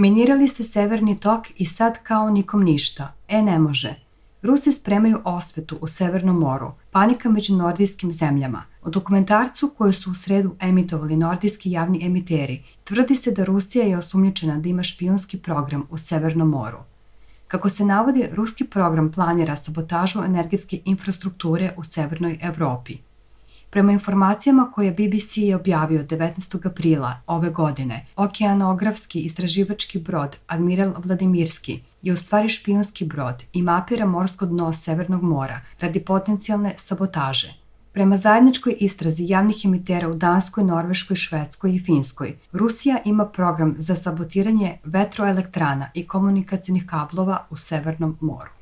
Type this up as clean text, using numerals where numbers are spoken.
Minirali ste Severni tok i sad kao nikom ništa. Ne može. Rusi spremaju osvetu u Severnom moru, panika među nordijskim zemljama. U dokumentarcu koju su u sredu emitovali nordijski javni emiteri, tvrdi se da Rusija je osumnjičena da ima špijunski program u Severnom moru. Kako se navodi, ruski program planira sabotažu energetske infrastrukture u Severnoj Evropi. Prema informacijama koje BBC je objavio 19. aprila ove godine, okeanografski istraživački brod Admiral Vladimirski je u stvari špijunski brod i mapira morsko dno Severnog mora radi potencijalne sabotaže. Prema zajedničkoj istrazi javnih emitera u Danskoj, Norveškoj, Švedskoj i Finskoj, Rusija ima program za sabotiranje vetroelektrana i komunikacijnih kablova u Severnom moru.